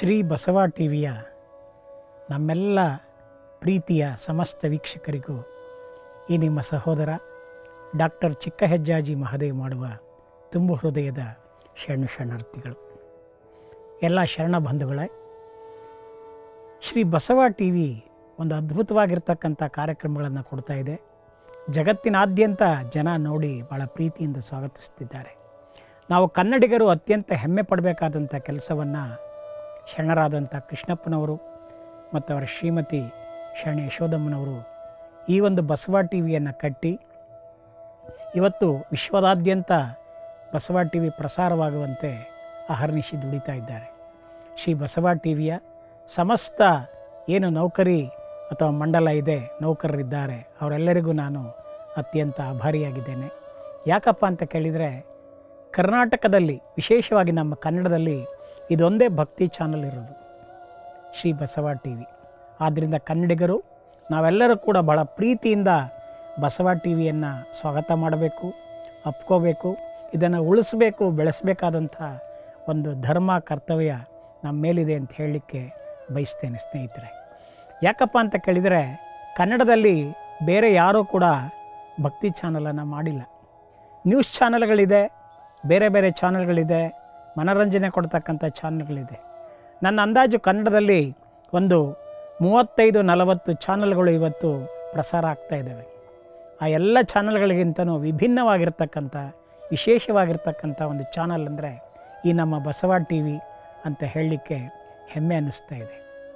ಶ್ರೀ ಬಸವ ಟಿವಿಯ ನಮ್ಮೆಲ್ಲ ಪ್ರೀತಿಯ ಸಮಸ್ತ ವೀಕ್ಷಕರಿಗೂ ಈ ನಿಮ್ಮ ಸಹೋದರ ಡಾಕ್ಟರ್ ಚಿಕ್ಕ ಹೆಜ್ಜಾಜಿ ಮಹದೇವ್ ಮಾಡುವ ತುಂಬು ಹೃದಯದ ಶರಣಾರ್ಥಿಗಳು. ಎಲ್ಲ ಶರಣ ಬಂಧುಗಳೇ, ಶ್ರೀ ಬಸವ ಟಿ ವಿ ಒಂದು ಅದ್ಭುತವಾಗಿರ್ತಕ್ಕಂಥ ಕಾರ್ಯಕ್ರಮಗಳನ್ನು ಕೊಡ್ತಾ ಇದೆ. ಜಗತ್ತಿನಾದ್ಯಂತ ಜನ ನೋಡಿ ಭಾಳ ಪ್ರೀತಿಯಿಂದ ಸ್ವಾಗತಿಸ್ತಿದ್ದಾರೆ. ನಾವು ಕನ್ನಡಿಗರು ಅತ್ಯಂತ ಹೆಮ್ಮೆ ಪಡಬೇಕಾದಂಥ ಕೆಲಸವನ್ನು ಶರಣರಾದಂಥ ಕೃಷ್ಣಪ್ಪನವರು ಮತ್ತು ಅವರ ಶ್ರೀಮತಿ ಶರಣ ಯಶೋದಮ್ಮನವರು ಈ ಒಂದು ಬಸವ ಟಿ ವಿಯನ್ನು ಕಟ್ಟಿ ಇವತ್ತು ವಿಶ್ವದಾದ್ಯಂತ ಬಸವ ಟಿ ವಿ ಪ್ರಸಾರವಾಗುವಂತೆ ಅಹರ್ನಿಶಿ ದುಡಿತಾ ಇದ್ದಾರೆ. ಶ್ರೀ ಬಸವ ಟಿ ವಿಯ ಸಮಸ್ತ ಏನು ನೌಕರಿ ಅಥವಾ ಮಂಡಲ ಇದೆ, ನೌಕರರಿದ್ದಾರೆ, ಅವರೆಲ್ಲರಿಗೂ ನಾನು ಅತ್ಯಂತ ಆಭಾರಿಯಾಗಿದ್ದೇನೆ. ಯಾಕಪ್ಪ ಅಂತ ಕೇಳಿದರೆ, ಕರ್ನಾಟಕದಲ್ಲಿ ವಿಶೇಷವಾಗಿ ನಮ್ಮ ಕನ್ನಡದಲ್ಲಿ ಇದೊಂದೇ ಭಕ್ತಿ ಚಾನಲ್ ಇರೋದು, ಶ್ರೀ ಬಸವ ಟಿ ವಿ. ಆದ್ದರಿಂದ ಕನ್ನಡಿಗರು ನಾವೆಲ್ಲರೂ ಕೂಡ ಬಹಳ ಪ್ರೀತಿಯಿಂದ ಬಸವ ಟಿ ವಿಯನ್ನು ಸ್ವಾಗತ ಮಾಡಬೇಕು, ಅಪ್ಕೋಬೇಕು, ಇದನ್ನು ಉಳಿಸಬೇಕು, ಬೆಳೆಸಬೇಕಾದಂಥ ಒಂದು ಧರ್ಮ ಕರ್ತವ್ಯ ನಮ್ಮ ಮೇಲಿದೆ ಅಂತ ಹೇಳಲಿಕ್ಕೆ ಬಯಸ್ತೇನೆ ಸ್ನೇಹಿತರೆ. ಯಾಕಪ್ಪ ಅಂತ ಕೇಳಿದರೆ, ಕನ್ನಡದಲ್ಲಿ ಬೇರೆ ಯಾರೂ ಕೂಡ ಭಕ್ತಿ ಚಾನಲನ್ನು ಮಾಡಿಲ್ಲ. ನ್ಯೂಸ್ ಚಾನಲ್ಗಳಿದೆ, ಬೇರೆ ಬೇರೆ ಚಾನಲ್ಗಳಿದೆ, ಮನೋರಂಜನೆ ಕೊಡ್ತಕ್ಕಂಥ ಚಾನಲ್ಗಳಿದೆ. ನನ್ನ ಅಂದಾಜು ಕನ್ನಡದಲ್ಲಿ ಒಂದು 35-40 ಚಾನಲ್ಗಳು ಇವತ್ತು ಪ್ರಸಾರ ಆಗ್ತಾ ಇದ್ದಾವೆ. ಆ ಎಲ್ಲ ಚಾನಲ್ಗಳಿಗಿಂತನೂ ವಿಭಿನ್ನವಾಗಿರ್ತಕ್ಕಂಥ ವಿಶೇಷವಾಗಿರ್ತಕ್ಕಂಥ ಒಂದು ಚಾನಲ್ ಅಂದರೆ ಈ ನಮ್ಮ ಬಸವ ಟಿ ವಿ ಅಂತ ಹೇಳಲಿಕ್ಕೆ ಹೆಮ್ಮೆ ಅನ್ನಿಸ್ತಾ ಇದೆ.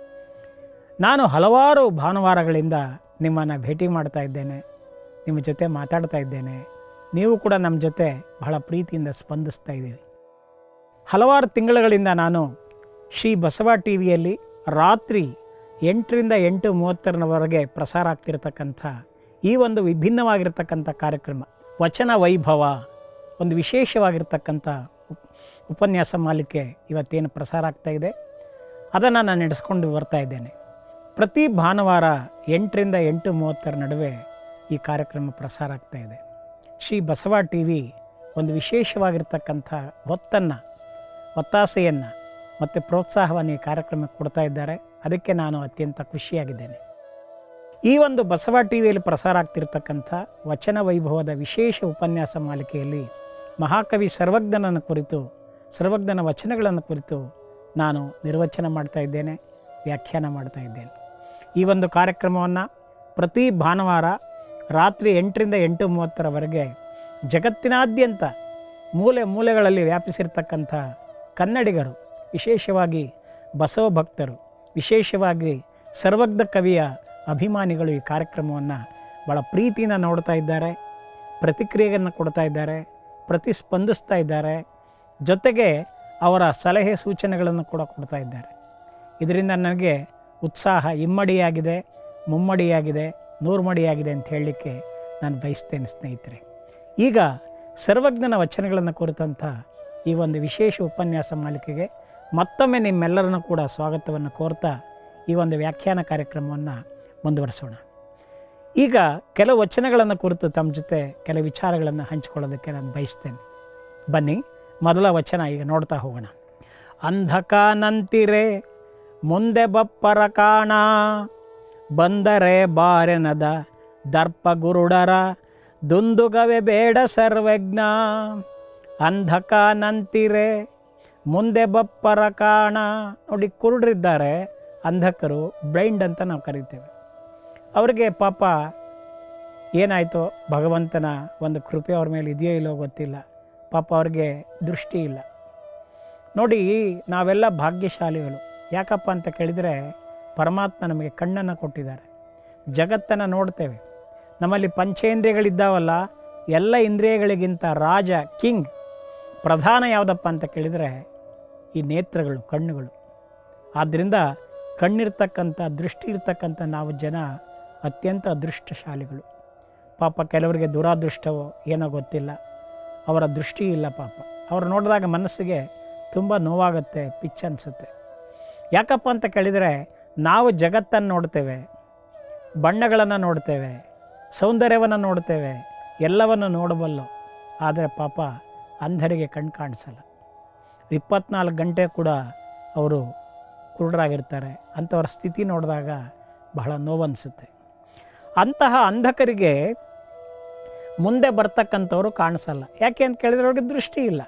ನಾನು ಹಲವಾರು ಭಾನುವಾರಗಳಿಂದ ನಿಮ್ಮನ್ನು ಭೇಟಿ ಮಾಡ್ತಾ ಇದ್ದೇನೆ, ನಿಮ್ಮ ಜೊತೆ ಮಾತಾಡ್ತಾ ಇದ್ದೇನೆ. ನೀವು ಕೂಡ ನಮ್ಮ ಜೊತೆ ಬಹಳ ಪ್ರೀತಿಯಿಂದ ಸ್ಪಂದಿಸ್ತಾ ಇದ್ದೀವಿ. ಹಲವಾರು ತಿಂಗಳುಗಳಿಂದ ನಾನು ಶ್ರೀ ಬಸವ ಟಿ ವಿಯಲ್ಲಿ ರಾತ್ರಿ 8ರಿಂದ 8:30ರವರೆಗೆ ಪ್ರಸಾರ ಆಗ್ತಿರ್ತಕ್ಕಂಥ ಈ ಒಂದು ವಿಭಿನ್ನವಾಗಿರ್ತಕ್ಕಂಥ ಕಾರ್ಯಕ್ರಮ ವಚನ ವೈಭವ, ಒಂದು ವಿಶೇಷವಾಗಿರ್ತಕ್ಕಂಥ ಉಪನ್ಯಾಸ ಮಾಲಿಕೆ ಇವತ್ತೇನು ಪ್ರಸಾರ ಆಗ್ತಾಯಿದೆ ಅದನ್ನು ನಾನು ನಡೆಸ್ಕೊಂಡು ಬರ್ತಾ ಇದ್ದೇನೆ. ಪ್ರತಿ ಭಾನುವಾರ 8ರಿಂದ 8:30 ನಡುವೆ ಈ ಕಾರ್ಯಕ್ರಮ ಪ್ರಸಾರ ಆಗ್ತಾಯಿದೆ. ಶ್ರೀ ಬಸವ ಟಿ ವಿ ಒಂದು ವಿಶೇಷವಾಗಿರ್ತಕ್ಕಂಥ ಒತ್ತಾಸೆಯನ್ನು ಮತ್ತು ಪ್ರೋತ್ಸಾಹವನ್ನು ಈ ಕಾರ್ಯಕ್ರಮಕ್ಕೆ ಕೊಡ್ತಾ ಇದ್ದಾರೆ. ಅದಕ್ಕೆ ನಾನು ಅತ್ಯಂತ ಖುಷಿಯಾಗಿದ್ದೇನೆ. ಈ ಒಂದು ಬಸವ ಟಿ ವಿಯಲ್ಲಿ ಪ್ರಸಾರ ಆಗ್ತಿರ್ತಕ್ಕಂಥ ವಚನ ವೈಭವದ ವಿಶೇಷ ಉಪನ್ಯಾಸ ಮಾಲಿಕೆಯಲ್ಲಿ ಮಹಾಕವಿ ಸರ್ವಜ್ಞನ ವಚನಗಳನ್ನು ಕುರಿತು ನಾನು ನಿರ್ವಚನ ಮಾಡ್ತಾ ಇದ್ದೇನೆ, ವ್ಯಾಖ್ಯಾನ ಮಾಡ್ತಾ ಇದ್ದೇನೆ. ಈ ಒಂದು ಕಾರ್ಯಕ್ರಮವನ್ನು ಪ್ರತಿ ಭಾನುವಾರ ರಾತ್ರಿ 8ರಿಂದ 8:30ರವರೆಗೆ ಜಗತ್ತಿನಾದ್ಯಂತ ಮೂಲೆ ಮೂಲೆಗಳಲ್ಲಿ ವ್ಯಾಪಿಸಿರ್ತಕ್ಕಂಥ ಕನ್ನಡಿಗರು, ವಿಶೇಷವಾಗಿ ಬಸವ ಭಕ್ತರು, ವಿಶೇಷವಾಗಿ ಸರ್ವಜ್ಞ ಕವಿಯ ಅಭಿಮಾನಿಗಳು ಈ ಕಾರ್ಯಕ್ರಮವನ್ನು ಭಾಳ ಪ್ರೀತಿಯಿಂದ ನೋಡ್ತಾ ಇದ್ದಾರೆ, ಪ್ರತಿಕ್ರಿಯೆಯನ್ನು ಕೊಡ್ತಾ ಇದ್ದಾರೆ, ಪ್ರತಿಸ್ಪಂದಿಸ್ತಾ ಇದ್ದಾರೆ. ಜೊತೆಗೆ ಅವರ ಸಲಹೆ ಸೂಚನೆಗಳನ್ನು ಕೂಡ ಕೊಡ್ತಾ ಇದ್ದಾರೆ. ಇದರಿಂದ ನನಗೆ ಉತ್ಸಾಹ ಇಮ್ಮಡಿಯಾಗಿದೆ, ಮುಮ್ಮಡಿಯಾಗಿದೆ, ನೂರ್ಮಡಿಯಾಗಿದೆ ಅಂತ ಹೇಳಲಿಕ್ಕೆ ನಾನು ಬಯಸ್ತೇನೆ ಸ್ನೇಹಿತರೆ. ಈಗ ಸರ್ವಜ್ಞನ ವಚನಗಳನ್ನು ಕುರಿತಂಥ ಈ ಒಂದು ವಿಶೇಷ ಉಪನ್ಯಾಸ ಮಾಲಿಕೆಗೆ ಮತ್ತೊಮ್ಮೆ ನಿಮ್ಮೆಲ್ಲರನ್ನು ಕೂಡ ಸ್ವಾಗತವನ್ನು ಕೋರ್ತಾ ಈ ಒಂದು ವ್ಯಾಖ್ಯಾನ ಕಾರ್ಯಕ್ರಮವನ್ನು ಮುಂದುವರಿಸೋಣ. ಈಗ ಕೆಲವು ವಚನಗಳನ್ನು ಕುರಿತು ತಮ್ಮ ಜೊತೆ ಕೆಲವು ವಿಚಾರಗಳನ್ನು ಹಂಚಿಕೊಳ್ಳೋದಕ್ಕೆ ನಾನು ಬಯಸ್ತೇನೆ. ಬನ್ನಿ, ಮೊದಲ ವಚನ ಈಗ ನೋಡ್ತಾ ಹೋಗೋಣ. ಅಂಧಕಾನಂತಿರೆ ಮುಂದೆ ಬಪ್ಪರ ಕಾಣ, ಬಂದರೆ ಬಾರೆನದ ದರ್ಪ ಗುರುಡರ ದುಂದುಗವೆ ಬೇಡ ಸರ್ವಜ್ಞ. ಅಂಧಕಾನಂತಿರೆ ಮುಂದೆ ಬಪ್ಪರ ಕಾಣ. ನೋಡಿ, ಕುರುಡರಿದ್ದಾರೆ, ಅಂಧಕರು, ಬ್ಲೈಂಡ್ ಅಂತ ನಾವು ಕರಿತೇವೆ. ಅವರಿಗೆ ಪಾಪ ಏನಾಯಿತೋ, ಭಗವಂತನ ಒಂದು ಕೃಪೆ ಅವ್ರ ಮೇಲೆ ಇದೆಯೋ ಇಲ್ಲೋ ಗೊತ್ತಿಲ್ಲ, ಪಾಪ ಅವ್ರಿಗೆ ದೃಷ್ಟಿ ಇಲ್ಲ. ನೋಡಿ, ನಾವೆಲ್ಲ ಭಾಗ್ಯಶಾಲಿಗಳು. ಯಾಕಪ್ಪ ಅಂತ ಕೇಳಿದರೆ, ಪರಮಾತ್ಮ ನಮಗೆ ಕಣ್ಣನ್ನು ಕೊಟ್ಟಿದ್ದಾರೆ, ಜಗತ್ತನ್ನು ನೋಡ್ತೇವೆ. ನಮ್ಮಲ್ಲಿ ಪಂಚೇಂದ್ರಿಯಗಳಿದ್ದಾವಲ್ಲ, ಎಲ್ಲ ಇಂದ್ರಿಯಗಳಿಗಿಂತ ರಾಜ, ಕಿಂಗ್, ಪ್ರಧಾನ ಯಾವುದಪ್ಪ ಅಂತ ಕೇಳಿದರೆ ಈ ನೇತ್ರಗಳು, ಕಣ್ಣುಗಳು. ಆದ್ದರಿಂದ ಕಣ್ಣಿರ್ತಕ್ಕಂಥ, ದೃಷ್ಟಿ ಇರ್ತಕ್ಕಂಥ ನಾವು ಜನ ಅತ್ಯಂತ ಅದೃಷ್ಟಶಾಲಿಗಳು. ಪಾಪ ಕೆಲವರಿಗೆ ದುರಾದೃಷ್ಟವೋ ಏನೋ ಗೊತ್ತಿಲ್ಲ, ಅವರ ದೃಷ್ಟಿ ಇಲ್ಲ. ಪಾಪ ಅವ್ರು ನೋಡಿದಾಗ ಮನಸ್ಸಿಗೆ ತುಂಬ ನೋವಾಗುತ್ತೆ, ಪಿಚ್ಚ ಅನಿಸುತ್ತೆ. ಯಾಕಪ್ಪ ಅಂತ ಕೇಳಿದರೆ, ನಾವು ಜಗತ್ತನ್ನು ನೋಡ್ತೇವೆ, ಬಣ್ಣಗಳನ್ನು ನೋಡ್ತೇವೆ, ಸೌಂದರ್ಯವನ್ನು ನೋಡ್ತೇವೆ, ಎಲ್ಲವನ್ನು ನೋಡಬಲ್ಲು. ಆದರೆ ಪಾಪ ಅಂಧರಿಗೆ ಕಣ್ಣು ಕಾಣಿಸಲ್ಲ. 24 ಗಂಟೆ ಕೂಡ ಅವರು ಕುರುಡರಾಗಿರ್ತಾರೆ. ಅಂಥವ್ರ ಸ್ಥಿತಿ ನೋಡಿದಾಗ ಬಹಳ ನೋವನ್ನಿಸುತ್ತೆ. ಅಂತಹ ಅಂಧಕರಿಗೆ ಮುಂದೆ ಬರ್ತಕ್ಕಂಥವ್ರು ಕಾಣಿಸಲ್ಲ. ಯಾಕೆ ಅಂತ ಕೇಳಿದ್ರೆ ಅವ್ರಿಗೆ ದೃಷ್ಟಿ ಇಲ್ಲ.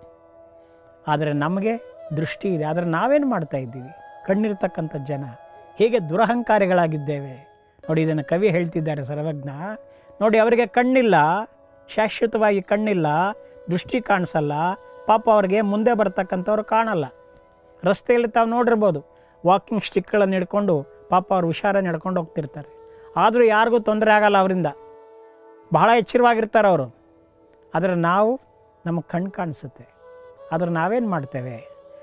ಆದರೆ ನಮಗೆ ದೃಷ್ಟಿ ಇದೆ. ಆದರೆ ನಾವೇನು ಮಾಡ್ತಾ ಇದ್ದೀವಿ? ಕಣ್ಣಿರ್ತಕ್ಕಂಥ ಜನ ಹೇಗೆ ದುರಹಂಕಾರಿಗಳಾಗಿದ್ದೇವೆ ನೋಡಿ. ಇದನ್ನು ಕವಿ ಹೇಳ್ತಿದ್ದಾರೆ ಸರ್ವಜ್ಞ. ನೋಡಿ, ಅವರಿಗೆ ಕಣ್ಣಿಲ್ಲ, ಶಾಶ್ವತವಾಗಿ ಕಣ್ಣಿಲ್ಲ, ದೃಷ್ಟಿ ಕಾಣಿಸಲ್ಲ. ಪಾಪ ಅವ್ರಿಗೆ ಮುಂದೆ ಬರ್ತಕ್ಕಂಥವ್ರು ಕಾಣಲ್ಲ. ರಸ್ತೆಯಲ್ಲಿ ತಾವು ನೋಡಿರ್ಬೋದು, ವಾಕಿಂಗ್ ಸ್ಟಿಕ್ಗಳನ್ನು ಹಿಡ್ಕೊಂಡು ಪಾಪ ಅವ್ರು ಹುಷಾರ ನಡ್ಕೊಂಡು ಹೋಗ್ತಿರ್ತಾರೆ. ಆದರೂ ಯಾರಿಗೂ ತೊಂದರೆ ಆಗಲ್ಲ ಅವರಿಂದ, ಬಹಳ ಎಚ್ಚರವಾಗಿರ್ತಾರೆ ಅವರು. ಆದರೆ ನಮಗೆ ಕಣ್ಣು ಕಾಣಿಸುತ್ತೆ. ಆದ್ರೆ ನಾವೇನು ಮಾಡ್ತೇವೆ?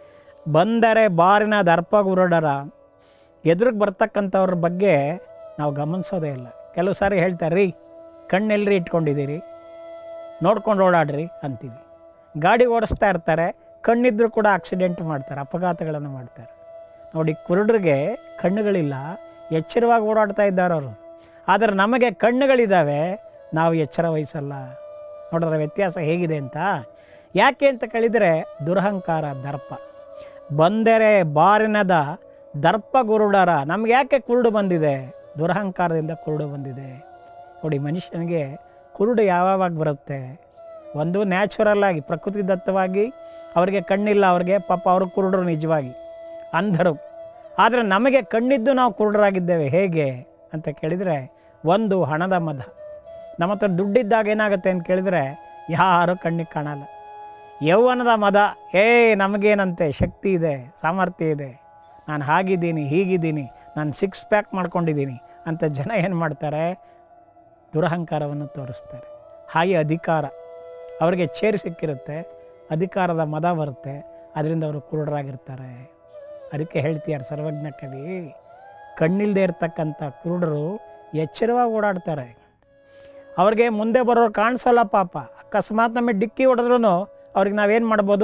ಬಂದರೆ ಬಾರಿನ ದರ್ಪ ಗುರುಡರ, ಎದುರಿಗೆ ಬರ್ತಕ್ಕಂಥವ್ರ ಬಗ್ಗೆ ನಾವು ಗಮನಿಸೋದೇ ಇಲ್ಲ. ಕೆಲವು ಸಾರಿ ಹೇಳ್ತಾರೆ, ರೀ ಕಣ್ಣೆಲ್ಲರಿ ಇಟ್ಕೊಂಡಿದ್ದೀರಿ, ನೋಡ್ಕೊಂಡು ಓಡಾಡ್ರಿ ಅಂತೀವಿ. ಗಾಡಿ ಓಡಿಸ್ತಾ ಇರ್ತಾರೆ, ಕಣ್ಣಿದ್ರೂ ಕೂಡ ಆಕ್ಸಿಡೆಂಟ್ ಮಾಡ್ತಾರೆ, ಅಪಘಾತಗಳನ್ನು ಮಾಡ್ತಾರೆ. ನೋಡಿ, ಕುರುಡರಿಗೆ ಕಣ್ಣುಗಳಿಲ್ಲ, ಎಚ್ಚರವಾಗಿ ಓಡಾಡ್ತಾ ಇದ್ದಾರೆ ಅವರು. ಆದರೆ ನಮಗೆ ಕಣ್ಣುಗಳಿದ್ದಾವೆ, ನಾವು ಎಚ್ಚರ ವಹಿಸಲ್ಲ. ನೋಡಿದ್ರೆ ವ್ಯತ್ಯಾಸ ಹೇಗಿದೆ ಅಂತ. ಯಾಕೆ ಅಂತ ಕೇಳಿದರೆ ದುರಹಂಕಾರ, ದರ್ಪ. ಬಂದರೆ ಬಾರಿನದ ದರ್ಪ ಗುರುಡರ. ನಮ್ಗೆ ಯಾಕೆ ಕುರುಡು ಬಂದಿದೆ? ದುರಹಂಕಾರದಿಂದ ಕುರುಡು ಬಂದಿದೆ. ನೋಡಿ, ಮನುಷ್ಯನಿಗೆ ಕುರುಡು ಯಾವಾಗ ಬರುತ್ತೆ? ಒಂದು ನ್ಯಾಚುರಲ್ ಆಗಿ, ಪ್ರಕೃತಿದತ್ತವಾಗಿ ಅವರಿಗೆ ಕಣ್ಣಿಲ್ಲ, ಅವ್ರಿಗೆ ಪಾಪ ಅವರು ಕುರುಡರು, ನಿಜವಾಗಿ ಅಂಧರು. ಆದರೆ ನಮಗೆ ಕಣ್ಣಿದ್ದು ನಾವು ಕುರುಡರಾಗಿದ್ದೇವೆ. ಹೇಗೆ ಅಂತ ಕೇಳಿದರೆ, ಒಂದು ಹಣದ ಮದ. ನಮ್ಮ ಹತ್ರ ದುಡ್ಡಿದ್ದಾಗ ಏನಾಗುತ್ತೆ ಅಂತ ಕೇಳಿದರೆ ಯಾರೂ ಕಣ್ಣಿಗೆ ಕಾಣಲ್ಲ. ಯೌವನದ ಮದ, ನಮಗೇನಂತೆ ಶಕ್ತಿ ಇದೆ, ಸಾಮರ್ಥ್ಯ ಇದೆ, ನಾನು ಹಾಗಿದ್ದೀನಿ, ಹೀಗಿದ್ದೀನಿ, ನಾನು 6 ಪ್ಯಾಕ್ ಮಾಡ್ಕೊಂಡಿದ್ದೀನಿ ಅಂತ ಜನ ಏನು ಮಾಡ್ತಾರೆ? ದುರಹಂಕಾರವನ್ನು ತೋರಿಸ್ತಾರೆ. ಹಾಗೆ ಅಧಿಕಾರ, ಅವರಿಗೆ ಚೇರು ಸಿಕ್ಕಿರುತ್ತೆ, ಅಧಿಕಾರದ ಮದ ಬರುತ್ತೆ, ಅದರಿಂದ ಅವರು ಕುರುಡರಾಗಿರ್ತಾರೆ. ಅದಕ್ಕೆ ಹೇಳ್ತೀಯಾರ ಸರ್ವಜ್ಞ ಕವಿ, ಕಣ್ಣಿಲ್ಲದೆ ಇರ್ತಕ್ಕಂಥ ಕುರುಡರು ಎಚ್ಚರವಾಗಿ ಓಡಾಡ್ತಾರೆ. ಅವ್ರಿಗೆ ಮುಂದೆ ಬರೋರು ಕಾಣಿಸೋಲ್ಲ ಪಾಪ. ಅಕಸ್ಮಾತ್ ನಮಗೆ ಡಿಕ್ಕಿ ಹೊಡೆದ್ರೂ ಅವ್ರಿಗೆ ನಾವೇನು ಮಾಡ್ಬೋದು?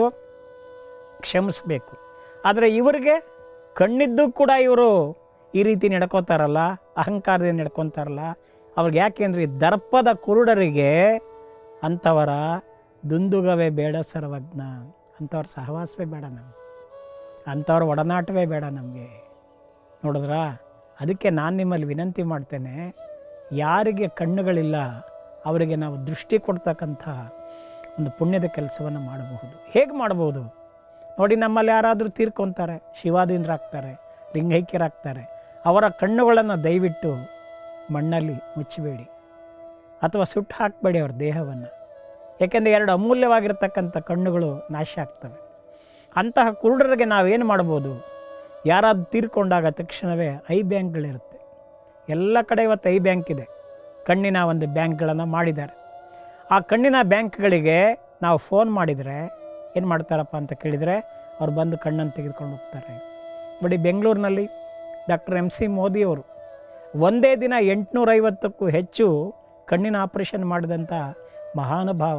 ಕ್ಷಮಿಸಬೇಕು. ಆದರೆ ಇವರಿಗೆ ಕಣ್ಣಿದ್ದು ಕೂಡ ಇವರು ಈ ರೀತಿ ನಡ್ಕೋತಾರಲ್ಲ, ಅಹಂಕಾರದಿಂದ ನಡ್ಕೊತಾರಲ್ಲ. ಅವ್ರಿಗೆ ಯಾಕೆಂದ್ರೆ ಈ ದರ್ಪದ ಕುರುಡರಿಗೆ ಅಂಥವರ ದುಂದುಗವೇ ಬೇಡ ಸರ್ವಜ್ಞ. ಅಂಥವ್ರ ಸಹವಾಸವೇ ಬೇಡ ನಮಗೆ, ಅಂಥವ್ರ ಒಡನಾಟವೇ ಬೇಡ ನಮಗೆ. ನೋಡಿದ್ರಾ? ಅದಕ್ಕೆ ನಾನು ನಿಮ್ಮಲ್ಲಿ ವಿನಂತಿ ಮಾಡ್ತೇನೆ, ಯಾರಿಗೆ ಕಣ್ಣುಗಳಿಲ್ಲ ಅವರಿಗೆ ನಾವು ದೃಷ್ಟಿ ಕೊಡ್ತಕ್ಕಂಥ ಒಂದು ಪುಣ್ಯದ ಕೆಲಸವನ್ನು ಮಾಡಬಹುದು. ಹೇಗೆ ಮಾಡಬಹುದು ನೋಡಿ? ನಮ್ಮಲ್ಲಿ ಯಾರಾದರೂ ತೀರ್ಕೊತಾರೆ, ಶಿವಾದೀನರಾಗ್ತಾರೆ, ಲಿಂಗೈಕ್ಯರಾಗ್ತಾರೆ, ಅವರ ಕಣ್ಣುಗಳನ್ನು ದಯವಿಟ್ಟು ಮಣ್ಣಲ್ಲಿ ಮುಚ್ಚಬೇಡಿ ಅಥವಾ ಸುಟ್ಟು ಹಾಕಬೇಡಿ ಅವ್ರ ದೇಹವನ್ನು. ಏಕೆಂದರೆ 2 ಅಮೂಲ್ಯವಾಗಿರ್ತಕ್ಕಂಥ ಕಣ್ಣುಗಳು ನಾಶ ಆಗ್ತವೆ. ಅಂತಹ ಕುರುಡರಿಗೆ ನಾವೇನು ಮಾಡ್ಬೋದು? ಯಾರಾದರೂ ತೀರ್ಕೊಂಡಾಗ ತಕ್ಷಣವೇ ಐ ಬ್ಯಾಂಕ್ಗಳಿರುತ್ತೆ. ಎಲ್ಲ ಕಡೆ ಇವತ್ತು ಐ ಬ್ಯಾಂಕ್ ಇದೆ, ಕಣ್ಣಿನ ಒಂದು ಬ್ಯಾಂಕ್ಗಳನ್ನು ಮಾಡಿದ್ದಾರೆ. ಆ ಕಣ್ಣಿನ ಬ್ಯಾಂಕ್ಗಳಿಗೆ ನಾವು ಫೋನ್ ಮಾಡಿದರೆ ಏನು ಮಾಡ್ತಾರಪ್ಪ ಅಂತ ಕೇಳಿದರೆ, ಅವ್ರು ಬಂದು ಕಣ್ಣನ್ನು ತೆಗೆದುಕೊಂಡು ಹೋಗ್ತಾರೆ. ನೋಡಿ, ಬೆಂಗಳೂರಿನಲ್ಲಿ ಡಾಕ್ಟರ್ MC ಮೋದಿಯವರು ಒಂದೇ ದಿನ 850ಕ್ಕೂ ಹೆಚ್ಚು ಕಣ್ಣಿನ ಆಪರೇಷನ್ ಮಾಡಿದಂಥ ಮಹಾನುಭಾವ.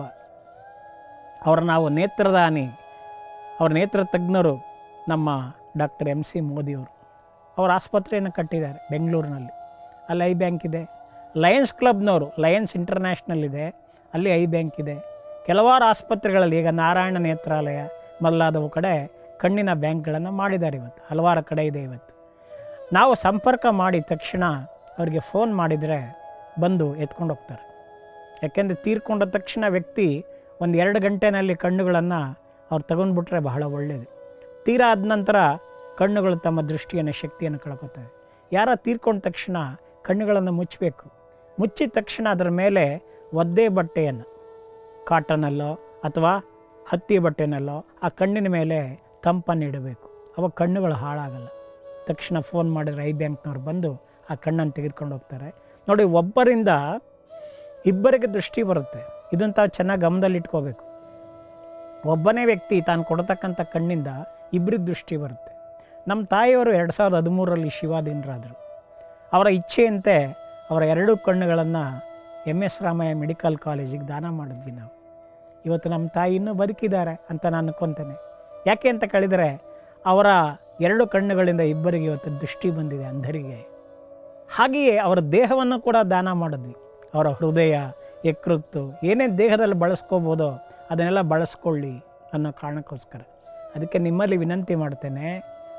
ಅವರ ನಾವು ನೇತ್ರದಾನಿ, ಅವ್ರ ನೇತ್ರ ತಜ್ಞರು ನಮ್ಮ ಡಾಕ್ಟರ್ MC ಮೋದಿಯವರು. ಅವ್ರ ಆಸ್ಪತ್ರೆಯನ್ನು ಕಟ್ಟಿದ್ದಾರೆ ಬೆಂಗಳೂರಿನಲ್ಲಿ. ಅಲ್ಲಿ ಐ ಬ್ಯಾಂಕ್ ಇದೆ. ಲಯನ್ಸ್ ಕ್ಲಬ್ನವರು, ಲಯನ್ಸ್ ಇಂಟರ್ನ್ಯಾಷನಲ್ ಇದೆ, ಅಲ್ಲಿ ಐ ಬ್ಯಾಂಕ್ ಇದೆ. ಕೆಲವಾರು ಆಸ್ಪತ್ರೆಗಳಲ್ಲಿ, ಈಗ ನಾರಾಯಣ ನೇತ್ರಾಲಯ ಮೊದಲಾದವು ಕಡೆ ಕಣ್ಣಿನ ಬ್ಯಾಂಕ್ಗಳನ್ನು ಮಾಡಿದ್ದಾರೆ. ಇವತ್ತು ಹಲವಾರು ಕಡೆ ಇದೆ. ಇವತ್ತು ನಾವು ಸಂಪರ್ಕ ಮಾಡಿ ತಕ್ಷಣ ಅವರಿಗೆ ಫೋನ್ ಮಾಡಿದರೆ ಬಂದು ಎತ್ಕೊಂಡು ಹೋಗ್ತಾರೆ. ಯಾಕೆಂದರೆ ತೀರ್ಕೊಂಡ ತಕ್ಷಣ ವ್ಯಕ್ತಿ 1-2 ಗಂಟೆಯಲ್ಲಿ ಕಣ್ಣುಗಳನ್ನು ಅವ್ರು ತಗೊಂಡ್ಬಿಟ್ರೆ ಬಹಳ ಒಳ್ಳೆಯದು. ತೀರಾ ಆದ ನಂತರ ಕಣ್ಣುಗಳು ತಮ್ಮ ದೃಷ್ಟಿಯನ್ನು, ಶಕ್ತಿಯನ್ನು ಕಳ್ಕೊತವೆ. ಯಾರ ತೀರ್ಕೊಂಡ ತಕ್ಷಣ ಕಣ್ಣುಗಳನ್ನು ಮುಚ್ಚಬೇಕು. ಮುಚ್ಚಿದ ತಕ್ಷಣ ಅದರ ಮೇಲೆ ಒದ್ದೆ ಬಟ್ಟೆಯನ್ನು, ಕಾಟನಲ್ಲೋ ಅಥವಾ ಹತ್ತಿ ಬಟ್ಟೆನಲ್ಲೋ ಆ ಕಣ್ಣಿನ ಮೇಲೆ ತಂಪನ್ನು ಇಡಬೇಕು. ಅವಾಗ ಕಣ್ಣುಗಳು ಹಾಳಾಗಲ್ಲ. ತಕ್ಷಣ ಫೋನ್ ಮಾಡಿದ್ರೆ ಐ ಬ್ಯಾಂಕ್ನವ್ರು ಬಂದು ಆ ಕಣ್ಣನ್ನು ತೆಗೆದುಕೊಂಡು ಹೋಗ್ತಾರೆ. ನೋಡಿ, ಒಬ್ಬರಿಂದ ಇಬ್ಬರಿಗೆ ದೃಷ್ಟಿ ಬರುತ್ತೆ. ಇದನ್ನು ತಾವು ಚೆನ್ನಾಗಿ ಗಮನದಲ್ಲಿ ಇಟ್ಕೋಬೇಕು. ಒಬ್ಬನೇ ವ್ಯಕ್ತಿ ತಾನು ಕೊಡತಕ್ಕಂಥ ಕಣ್ಣಿಂದ ಇಬ್ಬರಿಗೆ ದೃಷ್ಟಿ ಬರುತ್ತೆ. ನಮ್ಮ ತಾಯಿಯವರು 2013ರಲ್ಲಿ ಶಿವಾಧೀನರಾದರು. ಅವರ ಇಚ್ಛೆಯಂತೆ ಅವರ 2 ಕಣ್ಣುಗಳನ್ನು MS ರಾಮಯ್ಯ ಮೆಡಿಕಲ್ ಕಾಲೇಜಿಗೆ ದಾನ ಮಾಡಿದ್ವಿ ನಾವು. ಇವತ್ತು ನಮ್ಮ ತಾಯಿ ಇನ್ನೂ ಬದುಕಿದ್ದಾರೆ ಅಂತ ನಾನು ಅನ್ಕೊತೇನೆ. ಯಾಕೆ ಅಂತ ಕೇಳಿದರೆ, ಅವರ 2 ಕಣ್ಣುಗಳಿಂದ ಇಬ್ಬರಿಗೆ ಇವತ್ತು ದೃಷ್ಟಿ ಬಂದಿದೆ, ಅಂಧರಿಗೆ. ಹಾಗೆಯೇ ಅವರ ದೇಹವನ್ನು ಕೂಡ ದಾನ ಮಾಡಿದ್ವಿ. ಅವರ ಹೃದಯ, ಯಕೃತ್ತು, ಏನೇನು ದೇಹದಲ್ಲಿ ಬಳಸ್ಕೋಬೋದೋ ಅದನ್ನೆಲ್ಲ ಬಳಸ್ಕೊಳ್ಳಿ ಅನ್ನೋ ಕಾರಣಕ್ಕೋಸ್ಕರ. ಅದಕ್ಕೆ ನಿಮ್ಮಲ್ಲಿ ವಿನಂತಿ ಮಾಡ್ತೇನೆ,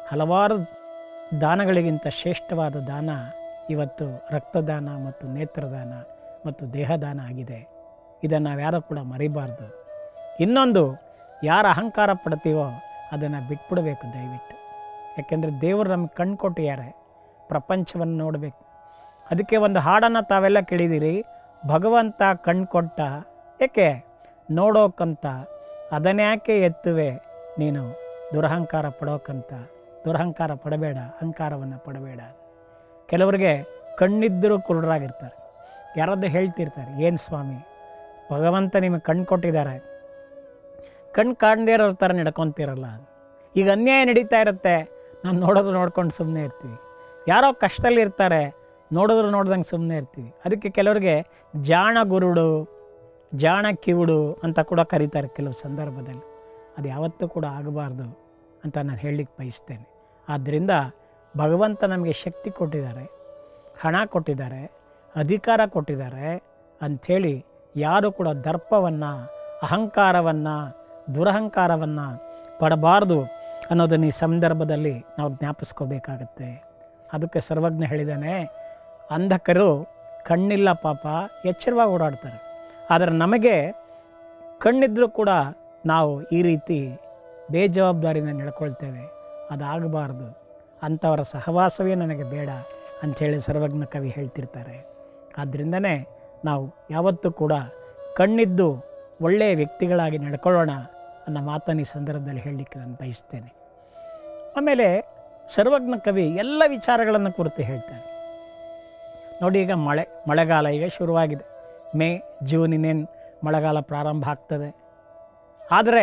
ಹಲವಾರು ದಾನಗಳಿಗಿಂತ ಶ್ರೇಷ್ಠವಾದ ದಾನ ಇವತ್ತು ರಕ್ತದಾನ ಮತ್ತು ನೇತ್ರದಾನ ಮತ್ತು ದೇಹದಾನ ಆಗಿದೆ. ಇದನ್ನು ನಾವು ಯಾರೂ ಕೂಡ ಮರಿಬಾರ್ದು. ಇನ್ನೊಂದು, ಯಾರ ಅಹಂಕಾರ ಪಡ್ತೀವೋ ಅದನ್ನು ಬಿಟ್ಬಿಡಬೇಕು ದಯವಿಟ್ಟು. ಯಾಕೆಂದರೆ ದೇವರು ನಮಗೆ ಕಣ್ಣು ಕೊಟ್ಟಿದ್ದಾರೆ, ಪ್ರಪಂಚವನ್ನು ನೋಡಬೇಕು. ಅದಕ್ಕೆ ಒಂದು ಹಾಡನ್ನು ತಾವೆಲ್ಲ ಕೇಳಿದ್ದೀರಿ, ಭಗವಂತ ಕಣ್ಣು ಕೊಟ್ಟ ಏಕೆ ನೋಡೋಕ್ಕಂತ, ಅದನ್ಯಾಕೆ ಎತ್ತುವೆ ನೀನು ದುರಹಂಕಾರ ಪಡೋಕ್ಕಂತ. ದುರಹಂಕಾರ ಪಡಬೇಡ, ಅಹಂಕಾರವನ್ನು ಪಡಬೇಡ. ಕೆಲವರಿಗೆ ಕಣ್ಣಿದ್ದರೂ ಕುರುಡರಾಗಿರ್ತಾರೆ. ಯಾರಾದರೂ ಹೇಳ್ತಿರ್ತಾರೆ, ಏನು ಸ್ವಾಮಿ ಭಗವಂತ ನಿಮಗೆ ಕಣ್ಣು ಕೊಟ್ಟಿದ್ದಾರೆ, ಕಣ್ಣು ಕಾಣದೇ ಇರೋ ಥರ ನಡ್ಕೊತಿರಲ್ಲ. ಈಗ ಅನ್ಯಾಯ ನಡೀತಾ ಇರುತ್ತೆ, ನಾವು ನೋಡೋದು ನೋಡ್ಕೊಂಡು ಸುಮ್ಮನೆ ಇರ್ತೀವಿ. ಯಾರೋ ಕಷ್ಟದಲ್ಲಿ ಇರ್ತಾರೆ, ನೋಡಿದ್ರು ನೋಡ್ದಂಗೆ ಸುಮ್ಮನೆ ಇರ್ತೀವಿ. ಅದಕ್ಕೆ ಕೆಲವರಿಗೆ ಜಾಣ ಗುರುಡು, ಜಾಣ ಕಿವುಡು ಅಂತ ಕೂಡ ಕರೀತಾರೆ ಕೆಲವು ಸಂದರ್ಭದಲ್ಲಿ. ಅದು ಯಾವತ್ತೂ ಕೂಡ ಆಗಬಾರ್ದು ಅಂತ ನಾನು ಹೇಳಲಿಕ್ಕೆ ಬಯಸ್ತೇನೆ. ಆದ್ದರಿಂದ ಭಗವಂತ ನಮಗೆ ಶಕ್ತಿ ಕೊಟ್ಟಿದ್ದಾರೆ, ಹಣ ಕೊಟ್ಟಿದ್ದಾರೆ, ಅಧಿಕಾರ ಕೊಟ್ಟಿದ್ದಾರೆ ಅಂಥೇಳಿ ಯಾರು ಕೂಡ ದರ್ಪವನ್ನು, ಅಹಂಕಾರವನ್ನು, ದುರಹಂಕಾರವನ್ನು ಪಡಬಾರ್ದು ಅನ್ನೋದನ್ನು ಈ ಸಂದರ್ಭದಲ್ಲಿ ನಾವು ಜ್ಞಾಪಿಸ್ಕೋಬೇಕಾಗತ್ತೆ. ಅದಕ್ಕೆ ಸರ್ವಜ್ಞ ಹೇಳಿದ್ದಾನೆ, ಅಂಧಕರು ಕಣ್ಣಿಲ್ಲ ಪಾಪ ಎಚ್ಚರವಾಗಿ ಓಡಾಡ್ತಾರೆ. ಆದರೆ ನಮಗೆ ಕಣ್ಣಿದ್ರೂ ಕೂಡ ನಾವು ಈ ರೀತಿ ಬೇಜವಾಬ್ದಾರಿಯಿಂದ ನಡ್ಕೊಳ್ತೇವೆ. ಅದಾಗಬಾರ್ದು. ಅಂಥವರ ಸಹವಾಸವೇ ನನಗೆ ಬೇಡ ಅಂಥೇಳಿ ಸರ್ವಜ್ಞ ಕವಿ ಹೇಳ್ತಿರ್ತಾರೆ. ಆದ್ದರಿಂದನೇ ನಾವು ಯಾವತ್ತೂ ಕೂಡ ಕಣ್ಣಿದ್ದು ಒಳ್ಳೆಯ ವ್ಯಕ್ತಿಗಳಾಗಿ ನಡ್ಕೊಳ್ಳೋಣ ಅನ್ನೋ ಮಾತನ್ನು ಈ ಸಂದರ್ಭದಲ್ಲಿ ಹೇಳಲಿಕ್ಕೆ ನಾನು ಬಯಸ್ತೇನೆ. ಆಮೇಲೆ ಸರ್ವಜ್ಞ ಕವಿ ಎಲ್ಲ ವಿಚಾರಗಳನ್ನು ಕುರಿತು ಹೇಳ್ತಾರೆ. ನೋಡಿ, ಈಗ ಮಳೆಗಾಲ ಈಗ ಶುರುವಾಗಿದೆ. ಮೇ, ಜೂನ್ ಇನ್ನೇನು ಮಳೆಗಾಲ ಪ್ರಾರಂಭ ಆಗ್ತದೆ. ಆದರೆ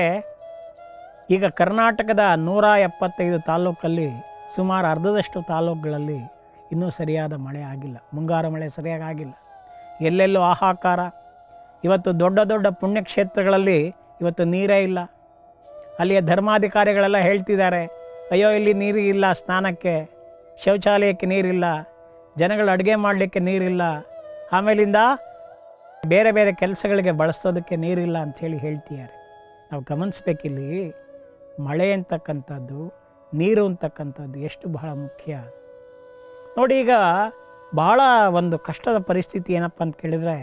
ಈಗ ಕರ್ನಾಟಕದ 175 ತಾಲೂಕಲ್ಲಿ ಸುಮಾರು ಅರ್ಧದಷ್ಟು ತಾಲೂಕುಗಳಲ್ಲಿ ಇನ್ನೂ ಸರಿಯಾದ ಮಳೆ ಆಗಿಲ್ಲ. ಮುಂಗಾರು ಮಳೆ ಸರಿಯಾಗಿ ಆಗಿಲ್ಲ. ಎಲ್ಲೆಲ್ಲೂ ಹಾಹಾಕಾರ. ಇವತ್ತು ದೊಡ್ಡ ದೊಡ್ಡ ಪುಣ್ಯಕ್ಷೇತ್ರಗಳಲ್ಲಿ ಇವತ್ತು ನೀರೇ ಇಲ್ಲ. ಅಲ್ಲಿಯ ಧರ್ಮಾಧಿಕಾರಿಗಳೆಲ್ಲ ಹೇಳ್ತಿದ್ದಾರೆ, ಅಯ್ಯೋ ಇಲ್ಲಿ ನೀರಿಲ್ಲ, ಸ್ನಾನಕ್ಕೆ ಶೌಚಾಲಯಕ್ಕೆ ನೀರಿಲ್ಲ, ಜನಗಳು ಅಡುಗೆ ಮಾಡಲಿಕ್ಕೆ ನೀರಿಲ್ಲ, ಆಮೇಲಿಂದ ಬೇರೆ ಬೇರೆ ಕೆಲಸಗಳಿಗೆ ಬಳಸೋದಕ್ಕೆ ನೀರಿಲ್ಲ ಅಂಥೇಳಿ ಹೇಳ್ತಿದ್ದಾರೆ. ನಾವು ಗಮನಿಸ್ಬೇಕಿಲ್ಲಿ, ಮಳೆ ಅಂತಕ್ಕಂಥದ್ದು, ನೀರು ಅಂತಕ್ಕಂಥದ್ದು ಎಷ್ಟು ಬಹಳ ಮುಖ್ಯ. ನೋಡಿ, ಈಗ ಬಹಳ ಒಂದು ಕಷ್ಟದ ಪರಿಸ್ಥಿತಿ ಏನಪ್ಪ ಅಂತ ಕೇಳಿದರೆ,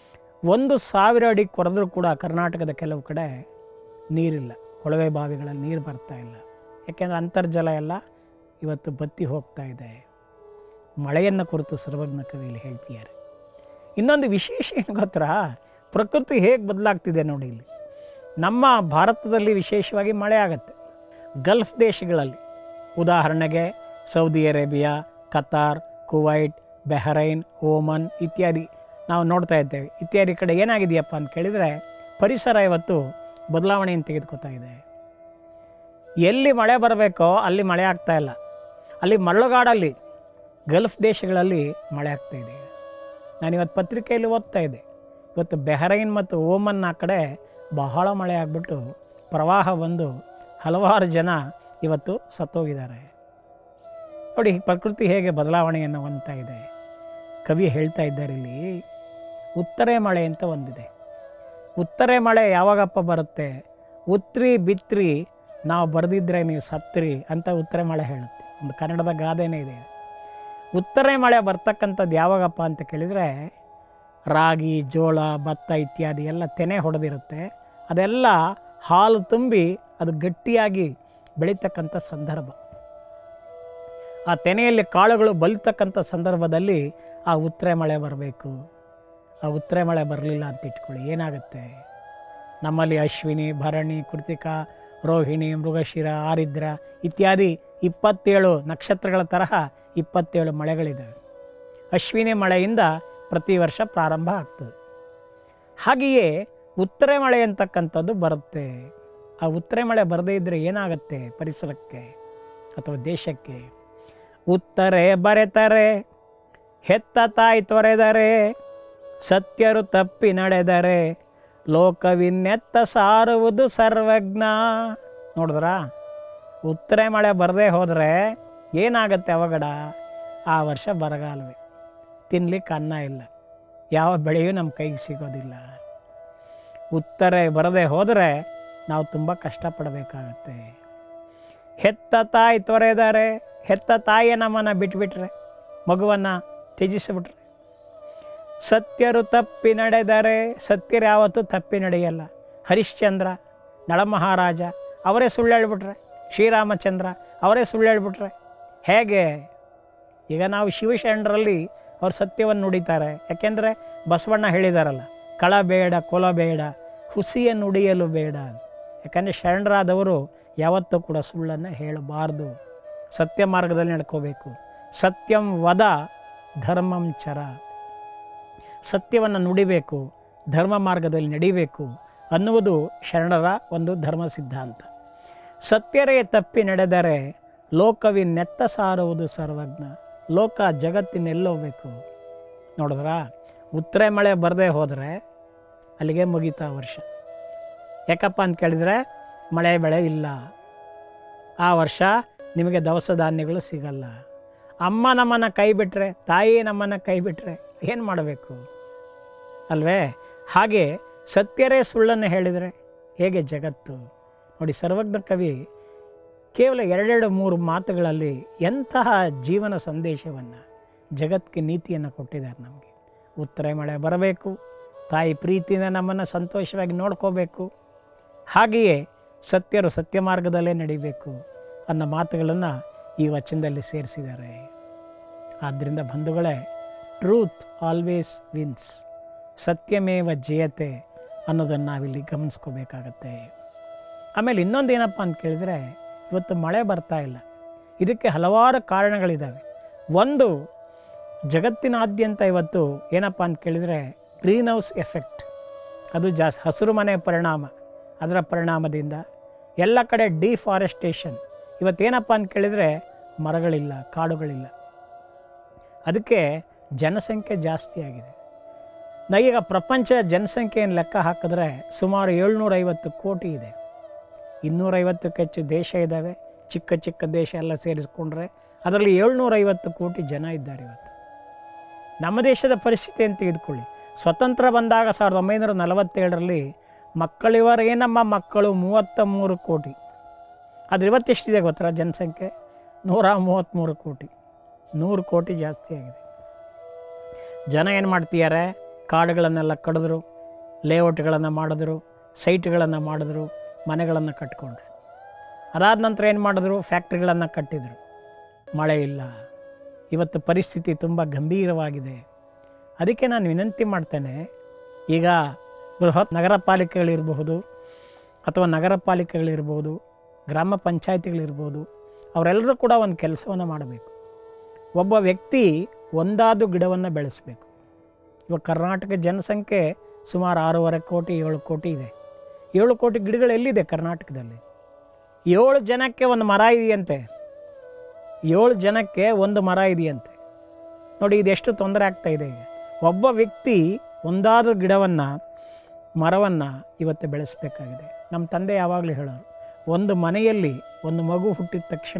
1,000 ಅಡಿ ಕೊರೆದ್ರೂ ಕೂಡ ಕರ್ನಾಟಕದ ಕೆಲವು ಕಡೆ ನೀರಿಲ್ಲ. ಕೊಳವೆ ಬಾವಿಗಳಲ್ಲಿ ನೀರು ಬರ್ತಾ ಇಲ್ಲ. ಯಾಕೆಂದರೆ ಅಂತರ್ಜಲ ಎಲ್ಲ ಇವತ್ತು ಬತ್ತಿ ಹೋಗ್ತಾ ಇದೆ. ಮಳೆಯನ್ನು ಕುರಿತು ಸರ್ವಜ್ಞ ಕವಿಯಲ್ಲಿ ಹೇಳ್ತಿದ್ದಾರೆ. ಇನ್ನೊಂದು ವಿಶೇಷ ಏನು ಗೊತ್ತಾ, ಪ್ರಕೃತಿ ಹೇಗೆ ಬದಲಾಗ್ತಿದೆ ನೋಡಿ. ಇಲ್ಲಿ ನಮ್ಮ ಭಾರತದಲ್ಲಿ ವಿಶೇಷವಾಗಿ ಮಳೆ ಆಗುತ್ತೆ. ಗಲ್ಫ್ ದೇಶಗಳಲ್ಲಿ, ಉದಾಹರಣೆಗೆ Saudi Arabia, Qatar, Kuwait, Bahrain, Oman ಇತ್ಯಾದಿ ನಾವು ನೋಡ್ತಾ ಇದ್ದೇವೆ. ಇತ್ಯಾದಿ ಕಡೆ ಏನಾಗಿದೆಯಪ್ಪ ಅಂತ ಕೇಳಿದರೆ, ಪರಿಸರ ಇವತ್ತು ಬದಲಾವಣೆಯನ್ನು ತೆಗೆದುಕೊತಾ ಇದೆ. ಎಲ್ಲಿ ಮಳೆ ಬರಬೇಕೋ ಅಲ್ಲಿ ಮಳೆ ಆಗ್ತಾ ಇಲ್ಲ. ಅಲ್ಲಿ ಮರಳುಗಾಡಲ್ಲಿ, ಗಲ್ಫ್ ದೇಶಗಳಲ್ಲಿ ಮಳೆ ಆಗ್ತಾಯಿದೆ. ನಾನಿವತ್ತು ಪತ್ರಿಕೆಯಲ್ಲಿ ಓದ್ತಾ ಇದ್ದೆ, ಇವತ್ತು ಬೆಹರೈನ್ ಮತ್ತು ಓಮನ್ ಆ ಕಡೆ ಬಹಳ ಮಳೆ ಆಗಿಬಿಟ್ಟು ಪ್ರವಾಹ ಬಂದು ಹಲವಾರು ಜನ ಇವತ್ತು ಸತ್ತೋಗಿದ್ದಾರೆ. ನೋಡಿ, ಪ್ರಕೃತಿ ಹೇಗೆ ಬದಲಾವಣೆಯನ್ನು ಹೊಂದ್ತಾ ಇದೆ. ಕವಿ ಹೇಳ್ತಾ ಇದ್ದಾರೆ ಇಲ್ಲಿ, ಉತ್ತರೆ ಮಳೆ ಅಂತ ಒಂದಿದೆ. ಉತ್ತರೆ ಮಳೆ ಯಾವಾಗಪ್ಪ ಬರುತ್ತೆ? ಉತ್ರಿ ಬಿತ್ರಿ ನಾವು ಬರೆದಿದ್ರೆ ನೀವು ಸತ್ರಿ ಅಂತ ಉತ್ತರೆ ಮಳೆ ಹೇಳುತ್ತೆ. ಒಂದು ಕನ್ನಡದ ಗಾದೆನೇ ಇದೆ. ಉತ್ತರೆ ಮಳೆ ಬರ್ತಕ್ಕಂಥದ್ದು ಯಾವಾಗಪ್ಪ ಅಂತ ಕೇಳಿದರೆ, ರಾಗಿ, ಜೋಳ, ಭತ್ತ ಇತ್ಯಾದಿ ಎಲ್ಲ ತೆನೆ ಹೊಡೆದಿರುತ್ತೆ. ಅದೆಲ್ಲ ಹಾಲು ತುಂಬಿ ಅದು ಗಟ್ಟಿಯಾಗಿ ಬೆಳೀತಕ್ಕಂಥ ಸಂದರ್ಭ. ಆ ತೆನೆಯಲ್ಲಿ ಕಾಳುಗಳು ಬಲಿತಕ್ಕಂಥ ಸಂದರ್ಭದಲ್ಲಿ ಆ ಉತ್ತರೆ ಮಳೆ ಬರಬೇಕು. ಆ ಉತ್ತರೆ ಮಳೆ ಬರಲಿಲ್ಲ ಅಂತ ಇಟ್ಕೊಳ್ಳಿ, ಏನಾಗುತ್ತೆ? ನಮ್ಮಲ್ಲಿ ಅಶ್ವಿನಿ, ಭರಣಿ, ಕೃತಿಕಾ, ರೋಹಿಣಿ, ಮೃಗಶಿರ, ಆರಿದ್ರ ಇತ್ಯಾದಿ 27 ನಕ್ಷತ್ರಗಳ ತರಹ 27 ಮಳೆಗಳಿದ್ದಾವೆ. ಅಶ್ವಿನಿ ಮಳೆಯಿಂದ ಪ್ರತಿ ವರ್ಷ ಪ್ರಾರಂಭ ಆಗ್ತದೆ. ಹಾಗೆಯೇ ಉತ್ತರೆ ಮಳೆ ಅಂತಕ್ಕಂಥದ್ದು ಬರುತ್ತೆ. ಆ ಉತ್ತರೆ ಮಳೆ ಬರದೇ ಇದ್ದರೆ ಏನಾಗುತ್ತೆ ಪರಿಸರಕ್ಕೆ ಅಥವಾ ದೇಶಕ್ಕೆ? ಉತ್ತರೆ ಬರೆತರೆ ಹೆತ್ತ ತಾಯಿ ತೊರೆದರೆ, ಸತ್ಯರು ತಪ್ಪಿ ನಡೆದರೆ, ಲೋಕವಿನ್ನೆತ್ತ ಸಾರುವುದು ಸರ್ವಜ್ಞ. ನೋಡಿದ್ರಾ? ಉತ್ತರೆ ಮಳೆ ಬರದೇ ಹೋದರೆ ಏನಾಗುತ್ತೆ ಅವಘಡ? ಆ ವರ್ಷ ಬರಗಾಲವೇ, ತಿನ್ಲಿಕ್ಕೆ ಅನ್ನ ಇಲ್ಲ, ಯಾವ ಬೆಳೆಯೂ ನಮ್ಮ ಕೈಗೆ ಸಿಗೋದಿಲ್ಲ. ಉತ್ತರೆ ಬರದೇ ಹೋದರೆ ನಾವು ತುಂಬ ಕಷ್ಟಪಡಬೇಕಾಗತ್ತೆ. ಹೆತ್ತ ತಾಯಿ ತೊರೆದರೆ, ಹೆತ್ತ ತಾಯಿಯ ನಮ್ಮನ್ನು ಬಿಟ್ಬಿಟ್ರೆ, ಮಗುವನ್ನು ತ್ಯಜಿಸಿಬಿಟ್ರೆ. ಸತ್ಯರು ತಪ್ಪಿ ನಡೆದರೆ, ಸತ್ಯರು ಯಾವತ್ತೂ ತಪ್ಪಿ ನಡೆಯಲ್ಲ. ಹರಿಶ್ಚಂದ್ರ, ನಳಮಹಾರಾಜ ಅವರೇ ಸುಳ್ಳು ಹೇಳ್ಬಿಟ್ರೆ, ಶ್ರೀರಾಮಚಂದ್ರ ಅವರೇ ಸುಳ್ಳು ಹೇಳ್ಬಿಟ್ರೆ ಹೇಗೆ? ಈಗ ನಾವು ಶಿವಶರಣರಲ್ಲಿ ಅವ್ರು ಸತ್ಯವನ್ನು ನುಡಿತಾರೆ. ಯಾಕೆಂದರೆ ಬಸವಣ್ಣ ಹೇಳಿದಾರಲ್ಲ, ಕಳ ಬೇಡ ಕೊಲ ಬೇಡ, ಹುಸಿಯ ನುಡಿಯಲು ಬೇಡ. ಯಾಕಂದರೆ ಶರಣರಾದವರು ಯಾವತ್ತೂ ಕೂಡ ಸುಳ್ಳನ್ನು ಹೇಳಬಾರ್ದು, ಸತ್ಯ ಮಾರ್ಗದಲ್ಲಿ ನಡ್ಕೋಬೇಕು. ಸತ್ಯಂ ವದ ಧರ್ಮಂ ಚರ, ಸತ್ಯವನ್ನು ನುಡಿಬೇಕು, ಧರ್ಮ ಮಾರ್ಗದಲ್ಲಿ ನಡಿಬೇಕು ಅನ್ನುವುದು ಶರಣರ ಒಂದು ಧರ್ಮ ಸಿದ್ಧಾಂತ. ಸತ್ಯರೇ ತಪ್ಪಿ ನಡೆದರೆ ಲೋಕವಿನೆತ್ತ ಸಾರುವುದು ಸರ್ವಜ್ಞ. ಲೋಕ ಜಗತ್ತಿನೆಲ್ಲೋಗ್ಬೇಕು. ನೋಡಿದ್ರಾ, ಉತ್ತರೆ ಮಳೆ ಬರದೇ ಹೋದರೆ ಅಲ್ಲಿಗೆ ಮುಗೀತಾ ವರ್ಷ. ಯಾಕಪ್ಪ ಅಂತ ಕೇಳಿದರೆ ಮಳೆ ಬೆಳೆ ಇಲ್ಲ, ಆ ವರ್ಷ ನಿಮಗೆ ದವಸ ಧಾನ್ಯಗಳು ಸಿಗಲ್ಲ. ಅಮ್ಮ ನಮ್ಮನ್ನು ಕೈ ಬಿಟ್ಟರೆ, ತಾಯಿ ನಮ್ಮನ್ನು ಕೈ ಬಿಟ್ಟರೆ ಏನು ಮಾಡಬೇಕು ಅಲ್ವೇ? ಹಾಗೆ ಸತ್ಯರೇ ಸುಳ್ಳನ್ನು ಹೇಳಿದರೆ ಹೇಗೆ ಜಗತ್ತು? ನೋಡಿ, ಸರ್ವಜ್ಞ ಕವಿ ಕೇವಲ 2-3 ಮಾತುಗಳಲ್ಲಿ ಎಂತಹ ಜೀವನ ಸಂದೇಶವನ್ನು, ಜಗತ್ತಿಗೆ ನೀತಿಯನ್ನು ಕೊಟ್ಟಿದ್ದಾರೆ ನಮಗೆ. ಉತ್ತರೆ ಮಳೆ ಬರಬೇಕು, ತಾಯಿ ಪ್ರೀತಿಯಿಂದ ನಮ್ಮನ್ನು ಸಂತೋಷವಾಗಿ ನೋಡ್ಕೋಬೇಕು, ಹಾಗೆಯೇ ಸತ್ಯರು ಸತ್ಯ ಮಾರ್ಗದಲ್ಲೇ ನಡಿಬೇಕು ಅನ್ನೋ ಮಾತುಗಳನ್ನು ಈ ವಚನದಲ್ಲಿ ಸೇರಿಸಿದ್ದಾರೆ. ಆದ್ದರಿಂದ ಬಂಧುಗಳೇ, ಟ್ರೂತ್ ಆಲ್ವೇಸ್ ವಿನ್ಸ್, ಸತ್ಯಮೇವ ಜಯತೆ ಅನ್ನೋದನ್ನು ನಾವಿಲ್ಲಿ ಗಮನಿಸ್ಕೋಬೇಕಾಗತ್ತೆ. ಆಮೇಲೆ ಇನ್ನೊಂದು ಏನಪ್ಪ ಅಂತ ಕೇಳಿದರೆ, ಇವತ್ತು ಮಳೆ ಬರ್ತಾ ಇಲ್ಲ. ಇದಕ್ಕೆ ಹಲವಾರು ಕಾರಣಗಳಿದ್ದಾವೆ. ಒಂದು, ಜಗತ್ತಿನಾದ್ಯಂತ ಇವತ್ತು ಏನಪ್ಪ ಅಂತ ಕೇಳಿದರೆ ಗ್ರೀನ್ ಹೌಸ್ ಎಫೆಕ್ಟ್, ಅದು ಜಾಸ್ತಿ. ಹಸಿರು ಮನೆ ಪರಿಣಾಮ, ಅದರ ಪರಿಣಾಮದಿಂದ ಎಲ್ಲ ಕಡೆ ಡಿಫಾರೆಸ್ಟೇಷನ್. ಇವತ್ತೇನಪ್ಪ ಅಂತ ಕೇಳಿದರೆ ಮರಗಳಿಲ್ಲ, ಕಾಡುಗಳಿಲ್ಲ, ಅದಕ್ಕೆ ಜನಸಂಖ್ಯೆ ಜಾಸ್ತಿ ಆಗಿದೆ. ಈಗ ಪ್ರಪಂಚ ಜನಸಂಖ್ಯೆಯನ್ನು ಲೆಕ್ಕ ಹಾಕಿದ್ರೆ ಸುಮಾರು 750 ಕೋಟಿ ಇದೆ. 250ಕ್ಕೂ ಹೆಚ್ಚು ದೇಶ ಇದ್ದಾವೆ. ಚಿಕ್ಕ ಚಿಕ್ಕ ದೇಶ ಎಲ್ಲ ಸೇರಿಸ್ಕೊಂಡ್ರೆ ಅದರಲ್ಲಿ 750 ಕೋಟಿ ಜನ ಇದ್ದಾರೆ ಇವತ್ತು. ನಮ್ಮ ದೇಶದ ಪರಿಸ್ಥಿತಿ ಅಂತ ತೆಗೆದುಕೊಳ್ಳಿ. ಸ್ವತಂತ್ರ ಬಂದಾಗ 1947ರಲ್ಲಿ ಮಕ್ಕಳಿವರೇ ನಮ್ಮ ಮಕ್ಕಳು 33 ಕೋಟಿ. ಆದರೆ ಇವತ್ತೆಷ್ಟಿದೆ ಗೊತ್ತಾ ಜನಸಂಖ್ಯೆ? 133 ಕೋಟಿ. 100 ಕೋಟಿ ಜಾಸ್ತಿ ಆಗಿದೆ. ಜನ ಏನು ಮಾಡ್ತಿದ್ದಾರೆ? ಕಾಡುಗಳನ್ನೆಲ್ಲ ಕಡಿದ್ರು, ಲೇಔಟ್ಗಳನ್ನು ಮಾಡಿದ್ರು, ಸೈಟ್ಗಳನ್ನು ಮಾಡಿದ್ರು, ಮನೆಗಳನ್ನು ಕಟ್ಕೊಂಡ್ರು. ಅದಾದ ನಂತರ ಏನು ಮಾಡಿದ್ರು? ಫ್ಯಾಕ್ಟ್ರಿಗಳನ್ನು ಕಟ್ಟಿದರು. ಮಳೆ ಇಲ್ಲ. ಇವತ್ತು ಪರಿಸ್ಥಿತಿ ತುಂಬ ಗಂಭೀರವಾಗಿದೆ. ಅದಕ್ಕೆ ನಾನು ವಿನಂತಿ ಮಾಡ್ತೇನೆ, ಈಗ ಬೃಹತ್ ನಗರ ಪಾಲಿಕೆಗಳಿರಬಹುದು ಅಥವಾ ನಗರ ಪಾಲಿಕೆಗಳಿರ್ಬೋದು, ಗ್ರಾಮ ಪಂಚಾಯಿತಿಗಳಿರ್ಬೋದು, ಅವರೆಲ್ಲರೂ ಕೂಡ ಒಂದು ಕೆಲಸವನ್ನು ಮಾಡಬೇಕು. ಒಬ್ಬ ವ್ಯಕ್ತಿ ಒಂದಾದ ಗಿಡವನ್ನು ಬೆಳೆಸಬೇಕು. ಇವಾಗ ಕರ್ನಾಟಕ ಜನಸಂಖ್ಯೆ ಸುಮಾರು 6.5 ಕೋಟಿ 7 ಕೋಟಿ ಇದೆ. 7 ಕೋಟಿ ಗಿಡಗಳು ಎಲ್ಲಿದೆ ಕರ್ನಾಟಕದಲ್ಲಿ? 7 ಜನಕ್ಕೆ ಒಂದು ಮರ ಇದೆಯಂತೆ. 7 ಜನಕ್ಕೆ ಒಂದು ಮರ ಇದೆಯಂತೆ. ನೋಡಿ, ಇದೆಷ್ಟು ತೊಂದರೆ ಆಗ್ತಾ ಇದೆ. ಒಬ್ಬ ವ್ಯಕ್ತಿ ಒಂದಾದ್ರೂ ಗಿಡವನ್ನು, ಮರವನ್ನು ಇವತ್ತು ಬೆಳೆಸಬೇಕಾಗಿದೆ. ನಮ್ಮ ತಂದೆ ಯಾವಾಗಲೂ ಹೇಳೋರು, ಒಂದು ಮನೆಯಲ್ಲಿ ಒಂದು ಮಗು ಹುಟ್ಟಿದ ತಕ್ಷಣ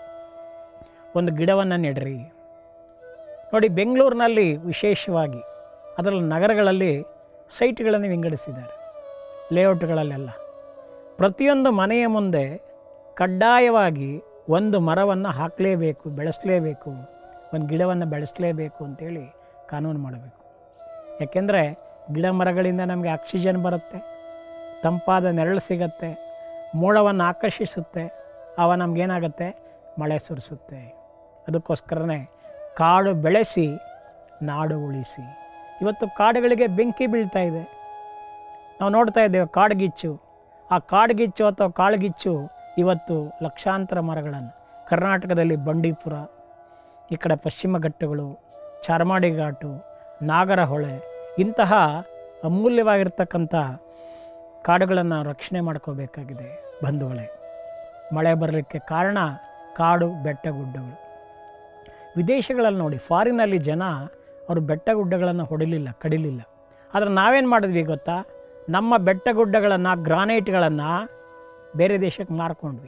ಒಂದು ಗಿಡವನ್ನು ನೆಡ್ರಿ. ನೋಡಿ, ಬೆಂಗಳೂರಿನಲ್ಲಿ ವಿಶೇಷವಾಗಿ, ಅದರಲ್ಲಿ ನಗರಗಳಲ್ಲಿ ಸೈಟ್ಗಳನ್ನು ವಿಂಗಡಿಸಿದ್ದಾರೆ, ಲೇಔಟ್ಗಳಲ್ಲೆಲ್ಲ. ಪ್ರತಿಯೊಂದು ಮನೆಯ ಮುಂದೆ ಕಡ್ಡಾಯವಾಗಿ ಒಂದು ಮರವನ್ನು ಹಾಕಲೇಬೇಕು, ಬೆಳೆಸಲೇಬೇಕು, ಒಂದು ಗಿಡವನ್ನು ಬೆಳೆಸಲೇಬೇಕು ಅಂತೇಳಿ ಕಾನೂನು ಮಾಡಬೇಕು. ಯಾಕೆಂದರೆ ಗಿಡ ಮರಗಳಿಂದ ನಮಗೆ ಆಕ್ಸಿಜನ್ ಬರುತ್ತೆ, ತಂಪಾದ ನೆರಳು ಸಿಗತ್ತೆ, ಮೋಡವನ್ನು ಆಕರ್ಷಿಸುತ್ತೆ, ಅವ ನಮಗೇನಾಗುತ್ತೆ? ಮಳೆ ಸುರಿಸುತ್ತೆ. ಅದಕ್ಕೋಸ್ಕರನೇ ಕಾಡು ಬೆಳೆಸಿ ನಾಡು ಉಳಿಸಿ. ಇವತ್ತು ಕಾಡುಗಳಿಗೆ ಬೆಂಕಿ ಬೀಳ್ತಾ ಇದೆ. ನಾವು ನೋಡ್ತಾ ಇದ್ದೇವೆ ಕಾಡ್ಗಿಚ್ಚು. ಆ ಕಾಡ್ಗಿಚ್ಚು ಅಥವಾ ಕಾಳ್ಗಿಚ್ಚು ಇವತ್ತು ಲಕ್ಷಾಂತರ ಮರಗಳನ್ನು ಕರ್ನಾಟಕದಲ್ಲಿ ಬಂಡೀಪುರ, ಈ ಕಡೆ ಪಶ್ಚಿಮ ಘಟ್ಟಗಳು, ಚಾರ್ಮಾಡಿ ಘಾಟು, ನಾಗರಹೊಳೆ, ಇಂತಹ ಅಮೂಲ್ಯವಾಗಿರ್ತಕ್ಕಂಥ ಕಾಡುಗಳನ್ನು ರಕ್ಷಣೆ ಮಾಡ್ಕೋಬೇಕಾಗಿದೆ ಬಂಧುಗಳೇ. ಮಳೆ ಬರಲಿಕ್ಕೆ ಕಾರಣ ಕಾಡು, ಬೆಟ್ಟ, ಗುಡ್ಡಗಳು. ವಿದೇಶಗಳಲ್ಲಿ ನೋಡಿ, ಫಾರಿನಲ್ಲಿ ಜನ ಅವರು ಬೆಟ್ಟ ಗುಡ್ಡಗಳನ್ನು ಹೊಡಿಲಿಲ್ಲ, ಕಡಿಲಿಲ್ಲ. ಆದರೆ ನಾವೇನು ಮಾಡಿದ್ವಿ ಗೊತ್ತಾ? ನಮ್ಮ ಬೆಟ್ಟ ಗುಡ್ಡಗಳನ್ನು, ಗ್ರಾನೈಟ್ಗಳನ್ನು ಬೇರೆ ದೇಶಕ್ಕೆ ಮಾರ್ಕೊಂಡ್ವಿ.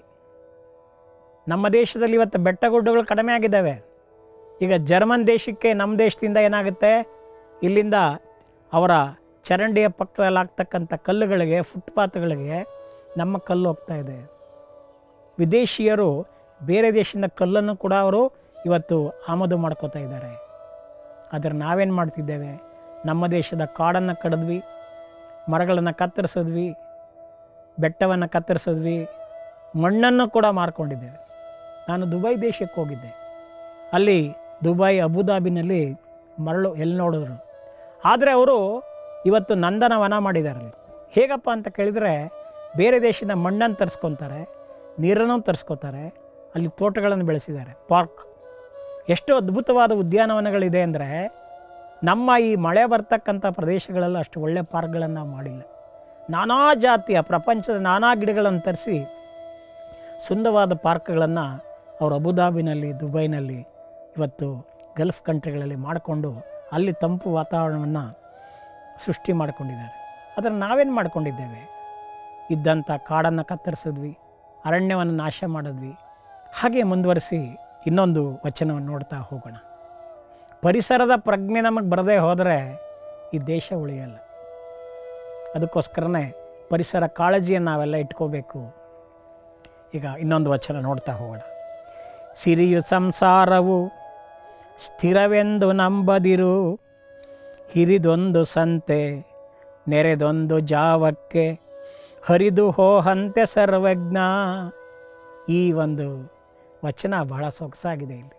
ನಮ್ಮ ದೇಶದಲ್ಲಿ ಇವತ್ತು ಬೆಟ್ಟ ಗುಡ್ಡಗಳು ಕಡಿಮೆ ಆಗಿದ್ದಾವೆ. ಈಗ ಜರ್ಮನ್ ದೇಶಕ್ಕೆ ನಮ್ಮ ದೇಶದಿಂದ ಏನಾಗುತ್ತೆ? ಇಲ್ಲಿಂದ ಅವರ ಚರಂಡಿಯ ಪಕ್ಕದಲ್ಲಿ ಆಗ್ತಕ್ಕಂಥ ಕಲ್ಲುಗಳಿಗೆ, ಫುಟ್ಪಾತ್ಗಳಿಗೆ ನಮ್ಮ ಕಲ್ಲು ಹೋಗ್ತಾ ಇದೆ. ವಿದೇಶಿಯರು ಬೇರೆ ದೇಶದ ಕಲ್ಲನ್ನು ಕೂಡ ಅವರು ಇವತ್ತು ಆಮದು ಮಾಡ್ಕೋತಾ ಇದ್ದಾರೆ. ಆದರೆ ನಾವೇನು ಮಾಡ್ತಿದ್ದೇವೆ? ನಮ್ಮ ದೇಶದ ಕಾಡನ್ನು ಕಡಿದ್ವಿ, ಮರಗಳನ್ನು ಕತ್ತರಿಸಿದ್ವಿ, ಬೆಟ್ಟವನ್ನು ಕತ್ತರಿಸಿದ್ವಿ, ಮಣ್ಣನ್ನು ಕೂಡ ಮಾರ್ಕೊಂಡಿದ್ದೇವೆ. ನಾನು ದುಬೈ ದೇಶಕ್ಕೆ ಹೋಗಿದ್ದೆ. ಅಲ್ಲಿ ದುಬೈ ಅಬುದಾಬಿನಲ್ಲಿ ಮರಳು ಎಲ್ಲಿ ನೋಡಿದ್ರು. ಆದರೆ ಅವರು ಇವತ್ತು ನಂದನವನ ಮಾಡಿದಾರಲ್ಲ. ಹೇಗಪ್ಪ ಅಂತ ಕೇಳಿದರೆ, ಬೇರೆ ದೇಶದ ಮಣ್ಣನ್ನು ತರಿಸ್ಕೊತಾರೆ, ನೀರನ್ನು ತರಿಸ್ಕೊತಾರೆ, ಅಲ್ಲಿ ತೋಟಗಳನ್ನು ಬೆಳೆಸಿದ್ದಾರೆ, ಪಾರ್ಕ್. ಎಷ್ಟು ಅದ್ಭುತವಾದ ಉದ್ಯಾನವನಗಳಿದೆ ಅಂದರೆ, ನಮ್ಮ ಈ ಮಳೆ ಬರ್ತಕ್ಕಂಥ ಪ್ರದೇಶಗಳಲ್ಲಿ ಅಷ್ಟು ಒಳ್ಳೆ ಪಾರ್ಕ್ಗಳನ್ನು ನಾವು ಮಾಡಿಲ್ಲ. ನಾನಾ ಜಾತಿಯ ಪ್ರಪಂಚದ ನಾನಾ ಗಿಡಗಳನ್ನು ತರಿಸಿ ಸುಂದರವಾದ ಪಾರ್ಕ್ಗಳನ್ನು ಅವರು ಅಬುದಾಬಿನಲ್ಲಿ, ದುಬೈನಲ್ಲಿ, ಇವತ್ತು ಗಲ್ಫ್ ಕಂಟ್ರಿಗಳಲ್ಲಿ ಮಾಡಿಕೊಂಡು ಅಲ್ಲಿ ತಂಪು ವಾತಾವರಣವನ್ನು ಸೃಷ್ಟಿ ಮಾಡಿಕೊಂಡಿದ್ದಾರೆ. ಅದನ್ನು ನಾವೇನು ಮಾಡ್ಕೊಂಡಿದ್ದೇವೆ? ಇದ್ದಂಥ ಕಾಡನ್ನು ಕತ್ತರಿಸಿದ್ವಿ, ಅರಣ್ಯವನ್ನು ನಾಶ ಮಾಡಿದ್ವಿ. ಹಾಗೆ ಮುಂದುವರಿಸಿ ಇನ್ನೊಂದು ವಚನವನ್ನು ನೋಡ್ತಾ ಹೋಗೋಣ. ಪರಿಸರದ ಪ್ರಜ್ಞೆ ನಮಗೆ ಬರದೇ ಹೋದರೆ ಈ ದೇಶ ಉಳಿಯಲ್ಲ. ಅದಕ್ಕೋಸ್ಕರನೇ ಪರಿಸರ ಕಾಳಜಿಯನ್ನು ನಾವೆಲ್ಲ ಇಟ್ಕೋಬೇಕು. ಈಗ ಇನ್ನೊಂದು ವಚನ ನೋಡ್ತಾ ಹೋಗೋಣ. ಸಿರಿಯು ಸಂಸಾರವು ಸ್ಥಿರವೆಂದು ನಂಬದಿರು, ಹಿರಿದೊಂದು ಸಂತೆ ನೆರೆದೊಂದು ಜಾವಕ್ಕೆ ಹರಿದು ಹೋಹಂತೆ ಸರ್ವಜ್ಞ. ಈ ಒಂದು ವಚನ ಬಹಳ ಸೊಗಸಾಗಿದೆ. ಇಲ್ಲಿ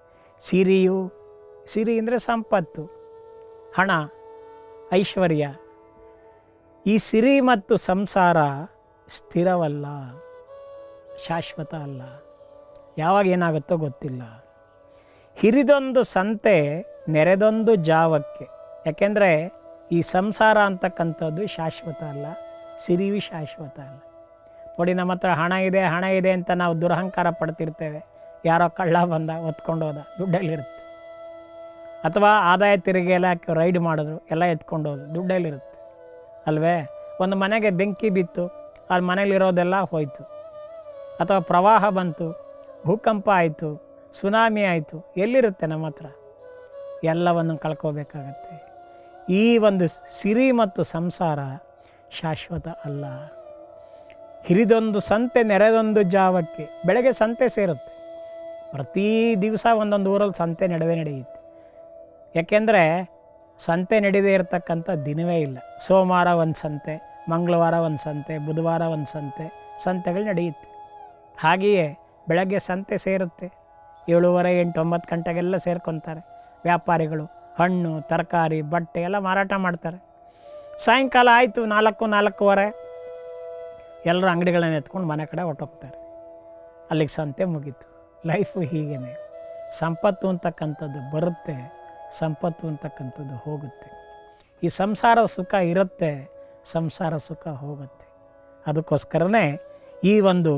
ಸಿರಿ ಅಂದರೆ ಸಂಪತ್ತು, ಹಣ, ಐಶ್ವರ್ಯ. ಈ ಸಿರಿ ಮತ್ತು ಸಂಸಾರ ಸ್ಥಿರವಲ್ಲ, ಶಾಶ್ವತ ಅಲ್ಲ. ಯಾವಾಗ ಏನಾಗುತ್ತೋ ಗೊತ್ತಿಲ್ಲ. ಹಿರಿದೊಂದು ಸಂತೆ ನೆರೆದೊಂದು ಜಾವಕ್ಕೆ. ಯಾಕೆಂದರೆ ಈ ಸಂಸಾರ ಅಂತಕ್ಕಂಥದ್ದು ಶಾಶ್ವತ ಅಲ್ಲ, ಸಿರಿಯು ಶಾಶ್ವತ ಅಲ್ಲ. ನೋಡಿ, ನಮ್ಮ ಹತ್ರ ಹಣ ಇದೆ ಅಂತ ನಾವು ದುರಹಂಕಾರ ಪಡ್ತಿರ್ತೇವೆ. ಯಾರೋ ಕಳ್ಳ ಬಂದ, ಹೊತ್ಕೊಂಡು ಹೋದ, ದುಡ್ಡಲ್ಲಿರುತ್ತೆ. ಅಥವಾ ಆದಾಯ ತೆರಿಗೆ ಇಲಾಖೆ ರೈಡ್ ಮಾಡಿದ್ರು, ಎಲ್ಲ ಎತ್ಕೊಂಡು ಹೋದ್ರು, ದುಡ್ಡಲ್ಲಿರುತ್ತೆ ಅಲ್ವೇ? ಒಂದು ಮನೆಗೆ ಬೆಂಕಿ ಬಿತ್ತು, ಅಲ್ಲಿ ಮನೇಲಿರೋದೆಲ್ಲ ಹೋಯಿತು. ಅಥವಾ ಪ್ರವಾಹ ಬಂತು, ಭೂಕಂಪ ಆಯಿತು, ಸುನಾಮಿ ಆಯಿತು, ಎಲ್ಲಿರುತ್ತೆ ನಮ್ಮ ಹತ್ರ? ಎಲ್ಲವನ್ನು ಕಳ್ಕೋಬೇಕಾಗತ್ತೆ. ಈ ಒಂದು ಸಿರಿ ಮತ್ತು ಸಂಸಾರ ಶಾಶ್ವತ ಅಲ್ಲ. ಹಿರಿದೊಂದು ಸಂತೆ ನೆರೆದೊಂದು ಜಾವಕ್ಕೆ. ಬೆಳಗ್ಗೆ ಸಂತೆ ಸೇರುತ್ತೆ, ಪ್ರತಿ ದಿವಸ ಒಂದೊಂದು ಊರಲ್ಲಿ ಸಂತೆ ನಡೆಯುತ್ತೆ. ಯಾಕೆಂದರೆ ಸಂತೆ ನಡೆದೇ ಇರತಕ್ಕಂಥ ದಿನವೇ ಇಲ್ಲ. ಸೋಮವಾರ ಒಂದು ಸಂತೆ, ಮಂಗಳವಾರ ಒಂದು ಸಂತೆ, ಬುಧವಾರ ಒಂದು ಸಂತೆಗಳು ನಡೆಯುತ್ತೆ. ಹಾಗೆಯೇ ಬೆಳಗ್ಗೆ ಸಂತೆ ಸೇರುತ್ತೆ, 7:30, 8, 9 ಗಂಟೆಗೆಲ್ಲ ಸೇರ್ಕೊತಾರೆ. ವ್ಯಾಪಾರಿಗಳು ಹಣ್ಣು, ತರಕಾರಿ, ಬಟ್ಟೆ ಎಲ್ಲ ಮಾರಾಟ ಮಾಡ್ತಾರೆ. ಸಾಯಂಕಾಲ ಆಯಿತು 4, 4:15 ಎಲ್ಲರೂ ಅಂಗಡಿಗಳನ್ನ ಎತ್ಕೊಂಡು ಮನೆ ಕಡೆ ಹೊರಟೋಗ್ತಾರೆ. ಅಲ್ಲಿಗೆ ಸಂತೆ ಮುಗೀತು. ಲೈಫು ಹೀಗೇನೆ. ಸಂಪತ್ತು ಅಂತಕ್ಕಂಥದ್ದು ಬರುತ್ತೆ, ಸಂಪತ್ತು ಅಂತಕ್ಕಂಥದ್ದು ಹೋಗುತ್ತೆ. ಈ ಸಂಸಾರ ಸುಖ ಇರುತ್ತೆ, ಸಂಸಾರ ಸುಖ ಹೋಗುತ್ತೆ. ಅದಕ್ಕೋಸ್ಕರನೇ ಈ ಒಂದು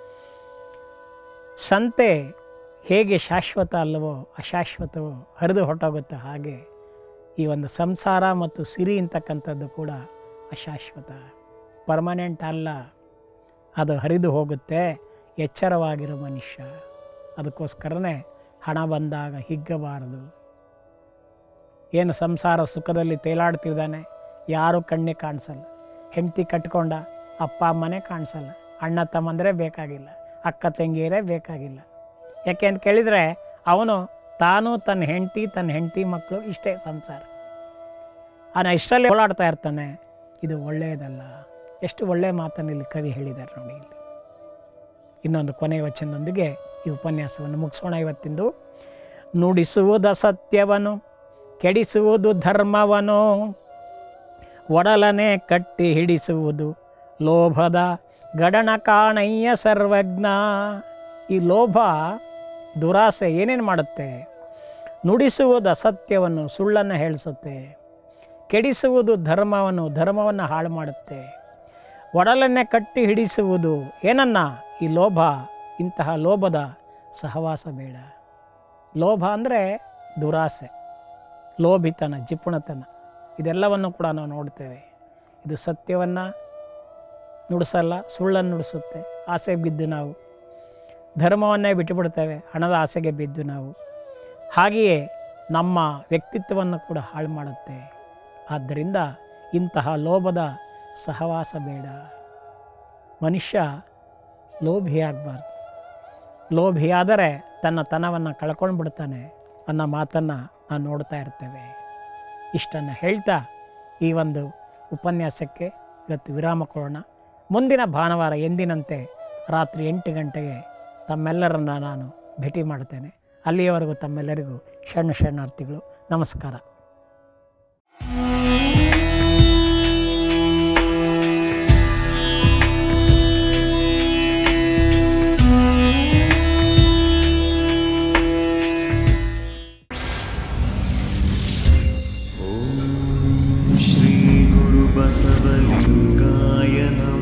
ಸಂತೆ ಹೇಗೆ ಶಾಶ್ವತ ಅಲ್ಲವೋ ಅಶಾಶ್ವತವೋ ಹರಿದು ಹೊರಟೋಗುತ್ತೆ, ಹಾಗೆ ಈ ಒಂದು ಸಂಸಾರ ಮತ್ತು ಸಿರಿ ಅಂತಕ್ಕಂಥದ್ದು ಕೂಡ ಅಶಾಶ್ವತ, ಪರ್ಮನೆಂಟ್ ಅಲ್ಲ. ಅದು ಹರಿದು ಹೋಗುತ್ತೆ. ಎಚ್ಚರವಾಗಿರೋ ಮನುಷ್ಯ. ಅದಕ್ಕೋಸ್ಕರನೇ ಹಣ ಬಂದಾಗ ಹಿಗ್ಗಬಾರದು. ಏನು ಸಂಸಾರ ಸುಖದಲ್ಲಿ ತೇಲಾಡ್ತಿದ್ದಾನೆ, ಯಾರೂ ಕಣ್ಣೇ ಕಾಣಿಸಲ್ಲ. ಹೆಂಡತಿ ಕಟ್ಕೊಂಡ, ಅಪ್ಪ ಅಮ್ಮನೇ ಕಾಣಿಸಲ್ಲ, ಅಣ್ಣ ತಮ್ಮಂದರೆ ಬೇಕಾಗಿಲ್ಲ, ಅಕ್ಕ ತಂಗಿಯರೇ ಬೇಕಾಗಿಲ್ಲ. ಯಾಕೆ ಅಂತ ಕೇಳಿದರೆ ಅವನು ತಾನು ತನ್ನ ಹೆಂಡತಿ ಮಕ್ಕಳು ಇಷ್ಟೇ ಸಂಸಾರ. ಅವನು ಇಷ್ಟರಲ್ಲಿ ಓಡಾಡ್ತಾ ಇರ್ತಾನೆ. ಇದು ಒಳ್ಳೆಯದಲ್ಲ. ಎಷ್ಟು ಒಳ್ಳೆಯ ಮಾತನ್ನು ಇಲ್ಲಿ ಕವಿ ಹೇಳಿದ್ದಾರೆ ನೋಡಿ. ಇಲ್ಲಿ ಇನ್ನೊಂದು ಕೊನೆಯ ವಚನದೊಂದಿಗೆ ಈ ಉಪನ್ಯಾಸವನ್ನು ಮುಗಿಸೋಣ ಇವತ್ತಿಂದು. ನುಡಿಸುವುದು ಸತ್ಯವನ್ನು, ಕೆಡಿಸುವುದು ಧರ್ಮವನು, ಒಡಲನೆ ಕಟ್ಟಿ ಹಿಡಿಸುವುದು ಲೋಭದ ಗಡಣ ಕಾಣಯ್ಯ ಸರ್ವಜ್ಞ. ಈ ಲೋಭ, ದುರಾಸೆ ಏನೇನು ಮಾಡುತ್ತೆ? ನುಡಿಸುವುದು ಅಸತ್ಯವನ್ನು, ಸುಳ್ಳನ್ನು ಹೇಳಿಸುತ್ತೆ. ಕೆಡಿಸುವುದು ಧರ್ಮವನ್ನು ಹಾಳು ಮಾಡುತ್ತೆ. ಒಡಲನ್ನೇ ಕಟ್ಟಿ ಹಿಡಿಸುವುದು ಏನನ್ನ? ಈ ಲೋಭ. ಇಂತಹ ಲೋಭದ ಸಹವಾಸ ಬೇಡ. ಲೋಭ ಅಂದರೆ ದುರಾಸೆ, ಲೋಭಿತನ, ಜಿಪುಣತನ. ಇದೆಲ್ಲವನ್ನು ಕೂಡ ನಾವು ನೋಡ್ತೇವೆ. ಇದು ಸತ್ಯವನ್ನು ನುಡಿಸಲ್ಲ, ಸುಳ್ಳನ್ನು ನುಡಿಸುತ್ತೆ. ಆಸೆ ಬಿದ್ದು ನಾವು ಧರ್ಮವನ್ನೇ ಬಿಟ್ಟುಬಿಡ್ತೇವೆ, ಹಣದ ಆಸೆಗೆ ಬಿದ್ದು ನಾವು. ಹಾಗೆಯೇ ನಮ್ಮ ವ್ಯಕ್ತಿತ್ವವನ್ನು ಕೂಡ ಹಾಳು ಮಾಡುತ್ತೆ. ಆದ್ದರಿಂದ ಇಂತಹ ಲೋಭದ ಸಹವಾಸ ಬೇಡ. ಮನುಷ್ಯ ಲೋಭಿಯಾಗಬಾರ್ದು. ಲೋಭಿಯಾದರೆ ತನ್ನ ತನವನ್ನು ಕಳ್ಕೊಂಡು ಬಿಡ್ತಾನೆ ಅನ್ನೋ ಮಾತನ್ನು ನಾವು ನೋಡ್ತಾ ಇರ್ತೇವೆ. ಇಷ್ಟನ್ನು ಹೇಳ್ತಾ ಈ ಒಂದು ಉಪನ್ಯಾಸಕ್ಕೆ ಇವತ್ತು ವಿರಾಮ ಕೊಡೋಣ. ಮುಂದಿನ ಭಾನುವಾರ ಎಂದಿನಂತೆ ರಾತ್ರಿ 8 ಗಂಟೆಗೆ ತಮ್ಮೆಲ್ಲರನ್ನು ನಾನು ಭೇಟಿ ಮಾಡ್ತೇನೆ. ಅಲ್ಲಿಯವರೆಗೂ ತಮ್ಮೆಲ್ಲರಿಗೂ ಶರಣಾರ್ಥಿಗಳು. ನಮಸ್ಕಾರ. ಶ್ರೀ ಗುರು ಬಸವಲಿಂಗಾಯ ನಮಃ.